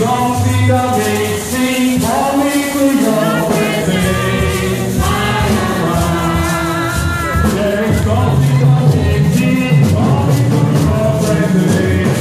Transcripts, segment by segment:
something amazing coming to your presence. There is something amazing coming to your presence.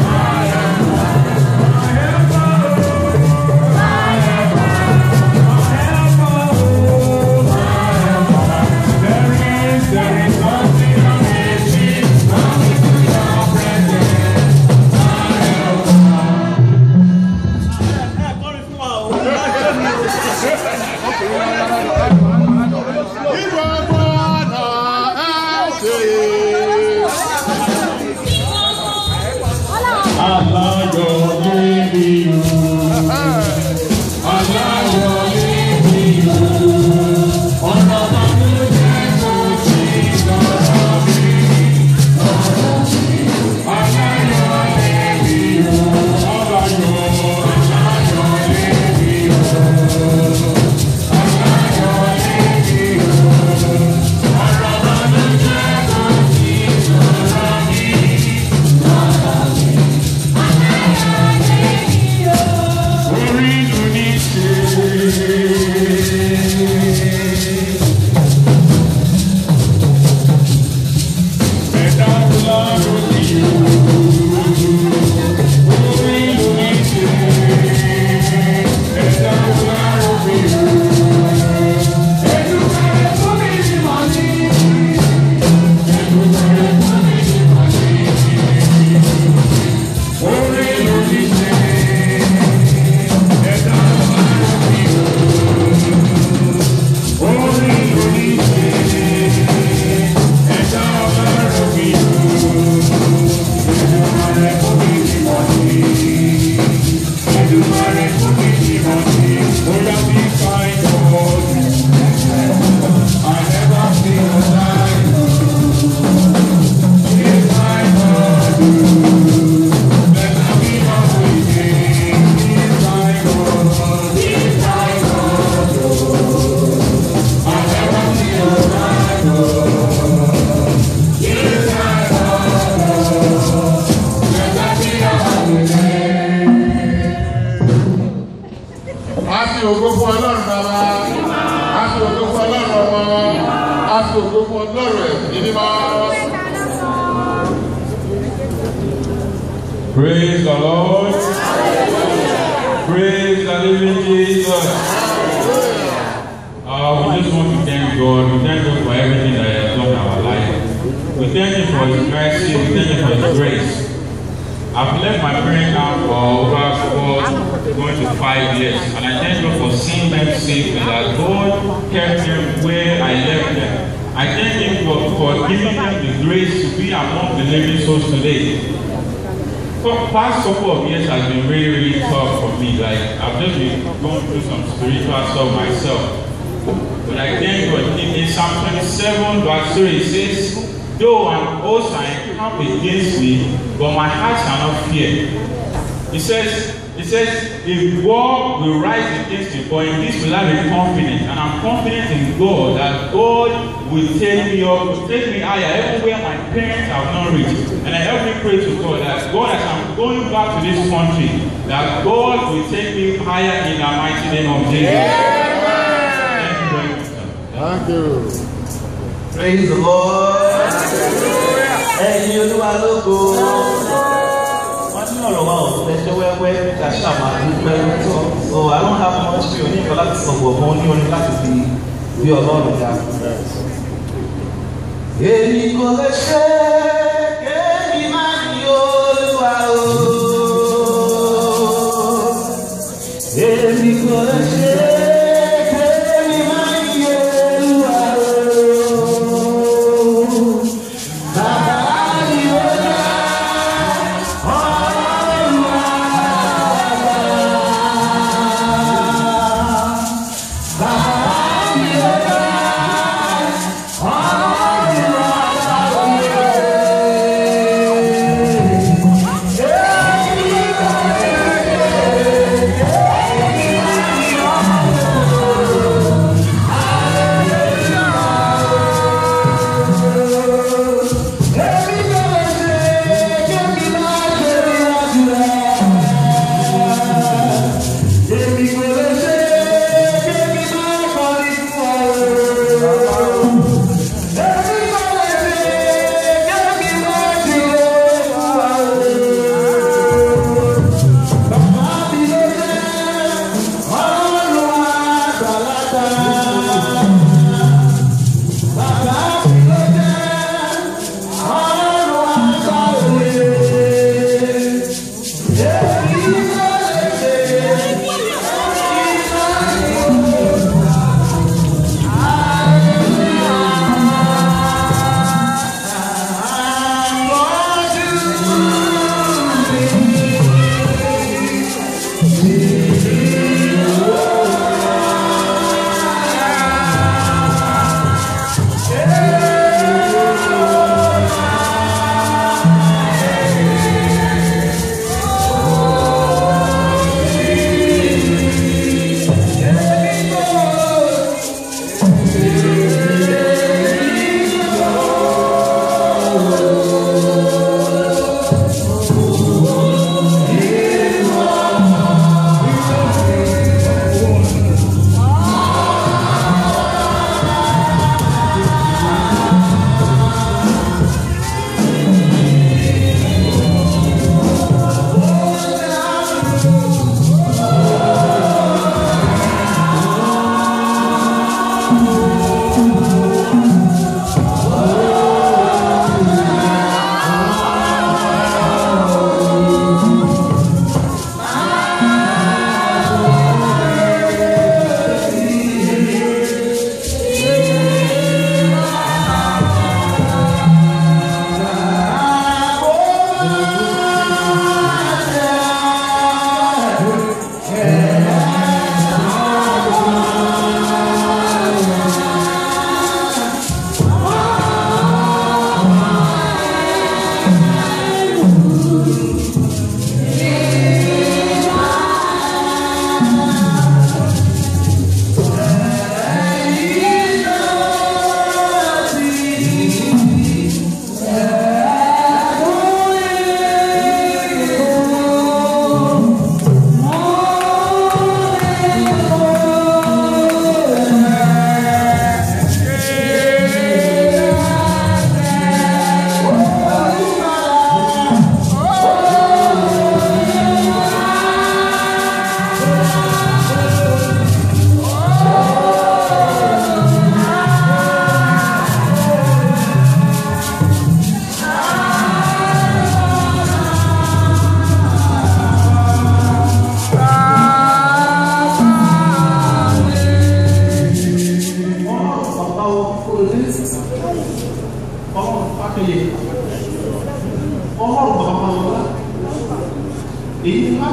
Praise the Lord. Praise the living Jesus. We just want to thank God. We thank God for everything that He has done in our life. We thank Him for His mercy. We thank Him for His grace. I've left my parents now for over going to 5 years, and I thank God for seeing them safely, that God kept them where I left them. I thank Him for giving them the grace to be among the living souls today. For the past couple of years has been really, really tough for me. Like, I've just been going through some spiritual stuff myself. But I thank God. In Psalm 27, verse 3, it says, though an host are encamped against me, but my heart shall not fear. It says, if war will rise against me, but in this will I be confident. And I'm confident in God that God will take me up, will take me higher, even where my parents have not reached. And I help me pray to God that God, as I'm going back to this country, that God will take me higher in the mighty name of Jesus. Yeah. Thank you. Praise the Lord. And you do a logo. So I don't have much to only for that song, but only that to be alone with that.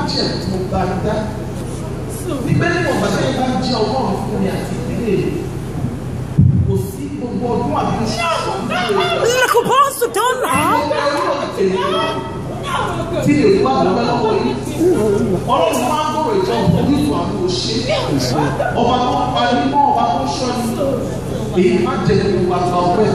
jẹ́ mo bá dá. Nígbà tí mo bá tẹ̀lé bá jẹ́ ọgọ́rùn-ún fún mi àti ìdílé kò sí gbogbo ọdún àbí tí èyí wá dúpẹ́ lọ́wọ́ yìí. Ọlọ́run máa ń gbọ́rọ̀ ìjọ onílù àwọn òṣè. Ọba tó pa ní mọ́ ọba tó ṣọ́ ni. Èyí má jẹ́ gbogbo àgbà ọ̀pẹ́.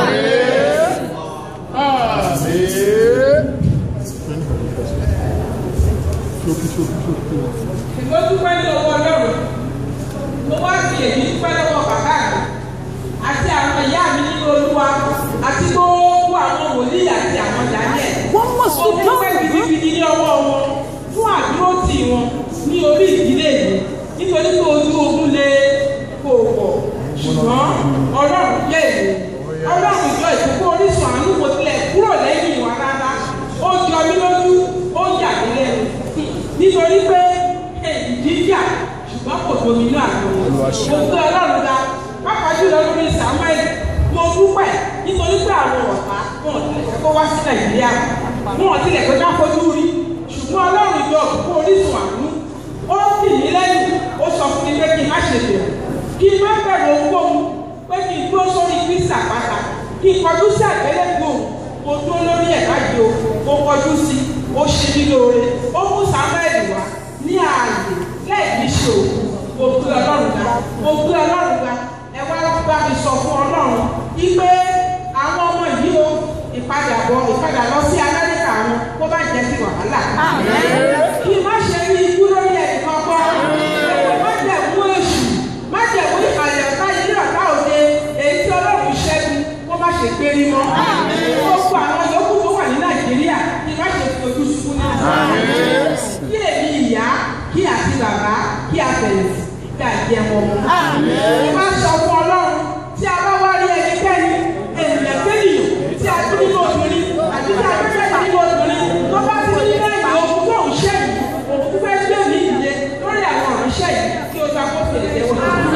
Ìgbó dúpẹ́ ní owó Ọlọ́run. Mo wá fi èyí dúpẹ́ lọ́wọ́ bàbá mi àti àwọn ìyá mi nínú Olúwa àti gbogbo àwọn wòlíì àti àwọn Daniel. Mo dúpẹ́ gidigidi ní ọwọ́ wọn fún àdúrótì wọn ní orí ìdílé mi nítorí pé ojú ogun lè kó pọ̀ ṣùgbọ́n Ọlọ́run jẹ́ èmi. Ọlọ́run jọ ìkókó orísun àánú mo tilẹ̀ kúrò lẹ́yìn ìwà rárá. Ó jọ mí lójú, ó yà mí lẹ́nu nítorí pé ìdíjà ṣùgbọ́n kò tóbi inú àgbọ̀n. Mo gbé Ọlọ́run ga pápá jùlọ lórí Samuel. Mo dúpẹ́ nítorí pé àwọn ọ̀tá wọn ò tilẹ̀ kó wá sí Nàìjíríà, wọn ò tilẹ̀ kó ká fojú rí, ṣùgbọ́n Ọlọ́run ìjọ òkú orísun àánú ó sì ní lẹ́yìn. Ó sọ fún mi pé kí n má ṣe bẹ̀rù, kí n má bẹ̀rù ohunkóhun, pé kí n dúró sórí Kristi àpáta, kí n kọjú sí àgbélébùú. Mo dúró lórí ẹ̀ báyìí o, mo kọjú sí, ó ṣe mí lóore, ó mú Samuel wá ní ààyè lẹ́yìn ṣe òkú. Mo gbé Ọlọ́run ga, mo gbé Ọlọ́run ga. Ẹ wá bá mi sọ fún Ọlọ́run wípé àwọn ọmọ yìí o ìpadà lọ sí Amẹ́ríkà wọn kó bá jẹ́ sí wàhálà. Kí má ṣe rí ikú lórí ẹnì kankan. Má jẹ̀ mú èṣù, má jẹ̀ mú ìkàlẹ̀ ọ̀tá ilé ọ̀tá òde èyí tí Ọlọ́run ṣẹ́gun kó má ṣe gbérí mọ́. Gbogbo àwọn yòókù tó wà ní Nàìjíríà kí má ṣe fi ojú sunkún náà. Kí èmi ìyá, kí àti bàbá, kí àfẹ̀yìntì, kí àjẹmọ́. Mo má sọ fún Ọlọ́run tí a bá wá rí ẹnikẹ́ni ènìyàn kéèyàn tí a tún nínú obìnrin àti tí a fẹ́ fẹ́ nínú obìnrin tó bá ti ní lẹ́yìn ogun tó ń ṣe yìí, òun fẹ́ gbé mi ìdílé lórí àwọn ìránṣẹ́ yìí kí o ta kó fèrè lẹ́wọ̀n.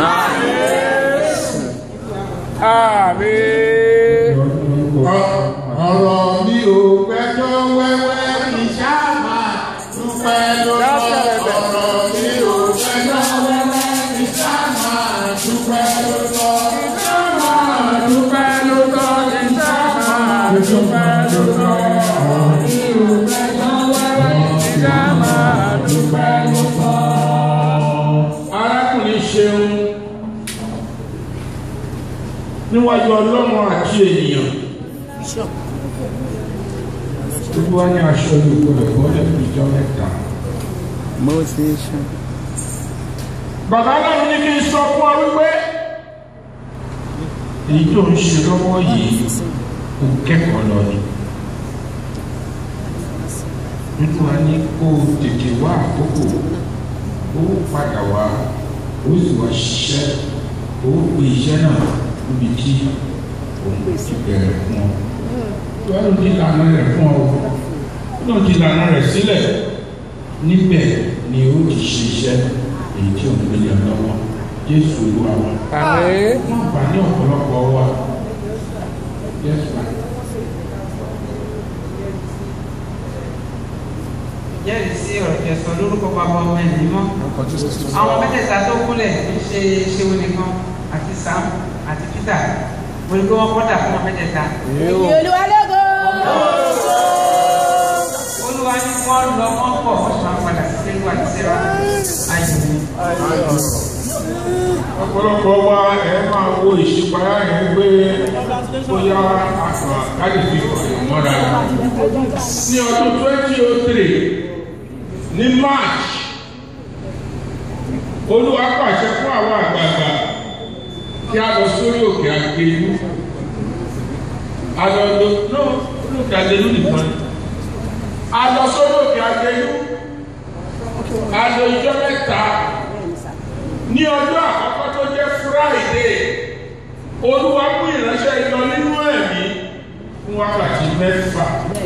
Ọ̀rọ̀ mi ò gbẹ́jọ́ wẹ́wẹ́ kì í ṣá máa dúpẹ́ lọ́wọ́. Ọ̀rọ̀ mi ò gbẹ́jọ́ wẹ́wẹ́ kì í ṣá máa dúpẹ́ lọ́wọ́. Dúpẹ́ lọ́wọ́ kì í ṣá máa dúpẹ́ lọ́wọ́. Ọ̀rọ̀ mi ò gbẹ́jọ́ wẹ́wẹ́ kì í ṣá máa dúpẹ́ lọ́wọ́. Arákùnrin ṣeun níwájú Ọlọ́run àti ènìyàn. Gbogbo wa ní aṣọ olùkọ́ ẹ̀kọ́ lẹ́nu ìjọ mẹ́ta. Bàbá náà ní kí n sọ fún ọ wípé èyí tó ń ṣe lọ́wọ́ yìí kò kẹ́kọ̀ọ́ lọ ni. Nínú wa ní kó tètè wá àkókò, ó padà wá, ó sì wá ṣiṣẹ́, ó pe iṣẹ́ náà níbi tí òun ti bẹ̀rẹ̀ fún ọ. Wọ́n ti lànà rẹ̀ fún ọ, wọ́n ti lànà rẹ̀ sílẹ̀. Níbẹ̀ ni ó ti ṣe iṣẹ́ èyí tí òun gbélé lọ́wọ́. Jésù Olúwa wa. Wọ́n bá ní ọ̀pọ̀lọpọ̀ wa. Jésù. Jẹ́rìí sí ọ̀rọ̀ kẹsàn lórúkọ bàbá ọmọ ẹ̀mí mọ́. Àwọn mẹ́tẹ̀ẹ̀ta tó kúnlẹ̀ ń ṣe ṣéwó nìkan àti Sam àti Peter. Mo ní kí wọ́n kọ́dà fún wọn mẹ́tẹ̀ẹ̀ta. Olúwa lógo. Olúwa ní wọ́n lọ wọ́n pọ̀ wọ́n sì máa padà sí Sẹ́lú àti Sẹ́rà ayò ni. Ọ̀pọ̀lọpọ̀ wa ẹ̀ máa wo ìṣípayá yẹn gbé bóyá àṣà káàdì fi ọ̀yọ̀ mọ́ra. Ní ọdún 2003 ní March, Olúwa pàṣẹ fún àwọn àgbààgbà kí a lọ sórí òkè Àgbélú. Àlọ́lọ́ lókè Àgbélú nìkan. A lọ sórí òkè Àgbélú. A lọ ìjọ mẹ́ta. Ní ọjọ́ àkọ́kọ́ tó jẹ́ Friday, Olúwa mú ìránṣẹ́ iná nínú ẹ̀mí fún wákàtí 6.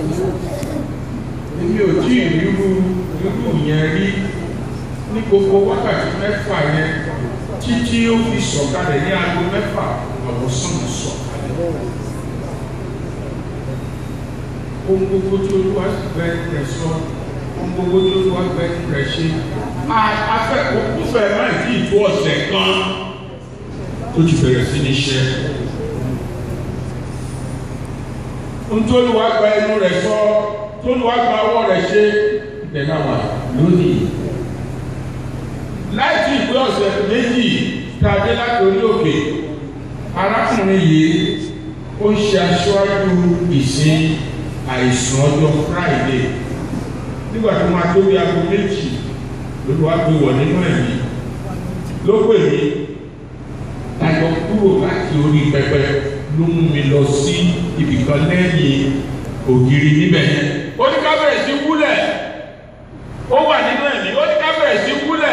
Èmi ò tí ì irú yẹn rí ní gbogbo wákàtí 6 yẹn títí ó fi sọ̀kalẹ̀ ní aago 6 ọ̀sán sọ̀kalẹ̀. Ohun gbogbo tí Olúwa sì fẹ́ tẹ̀sọ́ ohun gbogbo tó wá gbẹ rẹ̀ ṣe afẹ́kọ̀ọ́fẹ́ máa ti ìtú ọ̀sẹ̀ kan tó ti bẹ̀rẹ̀ sí ní ṣe. ohun tó lù wá gba inú rẹ̀ sọ tó lù wá gba ọwọ́ rẹ̀ ṣe ìtẹ̀lá wà lónìí. láti ìpé ọ̀sẹ̀ méjì tàbí láti orí òkè arákùnrin yìí ó ṣe aṣáájú ìsìn àìsàn ọjọ́ Friday nígbà tó máa tó bí aago méjì lórí wá gbé wọ̀ nínú ẹ̀mí ló pè mí lájọ kúrò láti orí pẹpẹ ló mú mi lọ sí ibìkan lẹ́yìn ògiri níbẹ̀ yẹn ó ní ká bẹ̀rẹ̀ sí wúlẹ̀ ó wà nínú ẹ̀mí ó ní ká bẹ̀rẹ̀ sí wúlẹ̀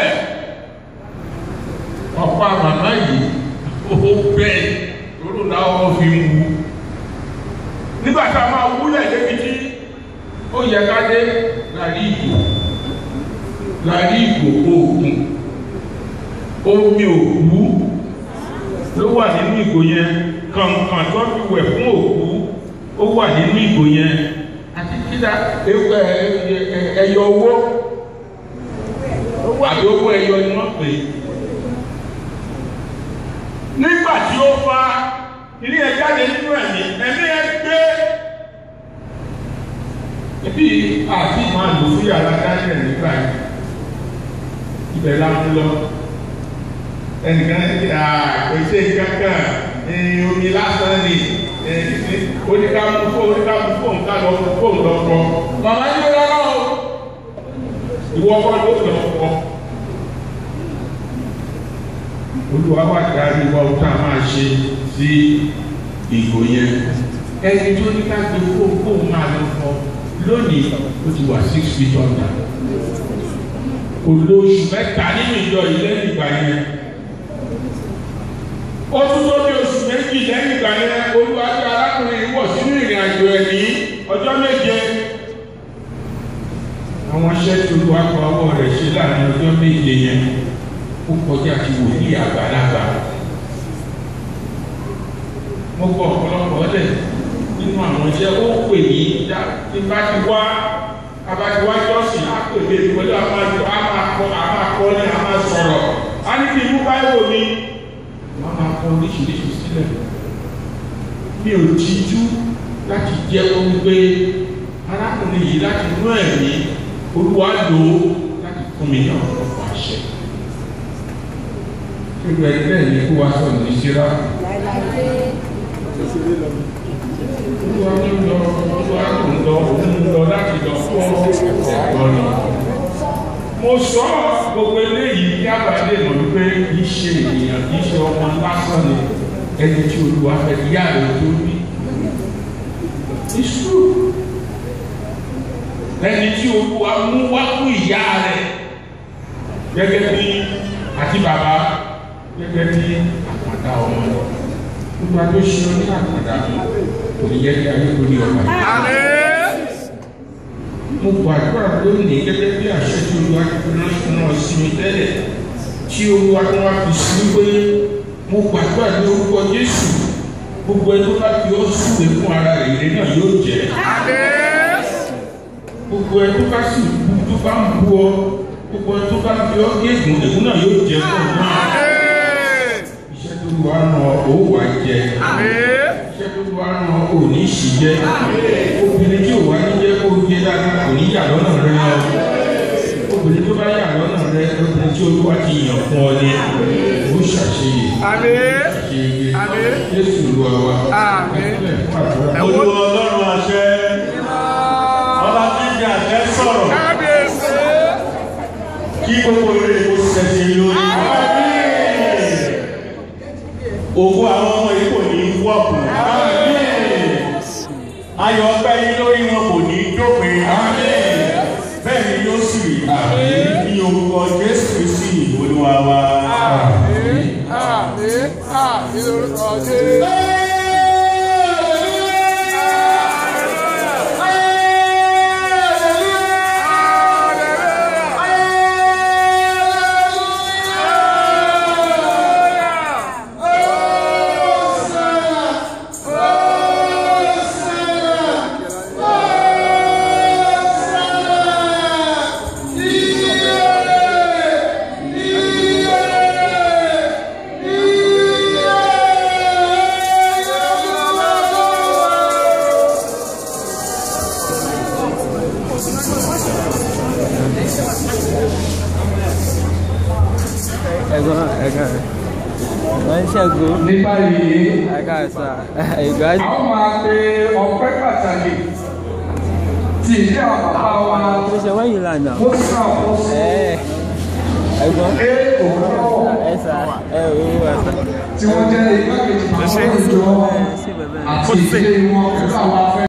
ọ̀pá màmá yìí ó bẹ́ẹ̀ lórí làwọn fi ń wú nígbà tá a máa wúlẹ̀ débi tí ó yẹ ká dé láàrí ìgò oògùn omi òkú ló wà nínú ìgò yẹn kànkàn tó fi wẹ̀ fún òkú ó wà nínú ìgò yẹn àti kíta ẹyọ owó àbí owó ẹyọ ni wọ́n pè é nígbà tí ó fa ilé ẹ jáde nínú ẹ̀mí ẹ gbé ibi àti máa lò fún yàrá dáná nígbà yìí ibẹ̀ la ń lọ ẹnìkan pèsè kankan omi lásán ni oníkàmú fóònù ká lọ fóònù lọ́kọ́ màmá yìí rárá o ìwọ ọkọ ló lọ kọ Olúwa wà dárí wa ó tá a máa ṣe sí ìgò yẹn ẹni tó ní ká gbé fóònù máa lọ fọ lónìí ó ti wà 6 feet under kò lo oṣù mẹ́ta nínú ìjọ yìí lẹ́yìn ìgbà yẹn ó tún tó bí oṣù méjì lẹ́yìn ìgbà yẹn Olúwa tí arákùnrin wọ̀ sínú ìrìn àjò ẹ̀ ní ọjọ́ méje àwọn iṣẹ́ tí Olúwa kọ ọwọ́ rẹ̀ ṣe láàrin ọjọ́ méje yẹn ó kọjá ti wòlíì àgbàlagbà mo gbọ́ ọ̀pọ̀lọpọ̀ ọ̀lẹ̀ nínú àwọn iṣẹ́ ó pè ní tí bá ti wá abájúwá jọ́sìn á pè mí pẹ̀lú àmàkọ́ ní àmà sọ̀rọ̀ á ní kí mú báyìí ní wọ́n máa kọ oríṣiríṣi sílẹ̀ mi ò tijú láti jẹ́ ohun pé arákùnrin yìí láti inú ẹ̀mí Olúwa lò ó láti fún mi ní ọ̀pọ̀lọpọ̀ àṣẹ irú ẹni bẹ́ẹ̀ ni kó wá sọ̀rọ̀ ní síra Olúwa ń lọ láti lọ fún ẹ̀kọ́ ni. Mo sọ gbogbo eléyìí kí àbálẹ mọ̀ wípé kì í ṣe ènìyàn kì í ṣe ọmọ lásán ni ẹni tí Olúwa fẹ́ yá rẹ̀ tó bí. Ìṣú ẹni tí Olúwa mú wá fún ìyá rẹ̀ gẹ́gẹ́ bí àti bàbá gẹ́gẹ́ bí àpàdá ọmọ rẹ̀. Olúwa tó ṣe ọ ní àpàdá kò ní yẹ kí ayé kò ní ọmọ yìí. Mo gbàdúrà lónìí gẹ́gẹ́ bí àṣẹ tí Olúwa ti náà sí mi tẹ́lẹ̀ tí Olúwa tó wá fi sí pé mo gbàdúrà ní orúkọ Jésù gbogbo ẹni tó bá fi ọ́ súwe fún ara rẹ̀ ìrẹ́ náà yóò jẹ́. Gbogbo ẹni tó bá sì bú tó bá ń bú ọ gbogbo ẹni tó bá fi ọ́ gégùn ègún náà yóò jẹ́ fún ọ náà. Iṣẹ́ tó Olúwa rán ọ ó wà jẹ. Iṣẹ́ tó Olúwa rán ọ ò ní ṣì jẹ. Obìnrin tí ò wá ní jẹ́ kó jẹ dáadáa kò ní yà lọ́nà rẹ lọ. Obìnrin tó bá yà lọ́nà rẹ obìnrin tí Olúwa ti yàn fún ọ ní ó ṣàṣeyè. Jésù Olúwa wa. Olúwa Ọlọ́run àṣẹ. Ọba tí ń jẹ àṣẹ sọ̀rọ̀. Kí gbogbo eré kó ṣẹ̀ṣẹ̀ lórí. Ògo àwọn ọmọ yìí kò ní wọ́pù. Ayọ̀ ọpẹ́ yín lórí wọn kò ní dópin. Bẹ́ẹ̀ ni yóò sì rí. Ní orúkọ Jésù Kristi Olúwa wa. Àmín. Lórúkọ Jésù. Ní báyìí, àwọn máa pe ọpẹ́ pàtàkì tí ìdí àwọn bàbá wa ó sàn ọ̀pọ̀ sí tí wọ́n jẹ́ ìgbàkejì àwọn ìjọ àti ìdílé wọn pẹ̀lú àwọn afẹ́.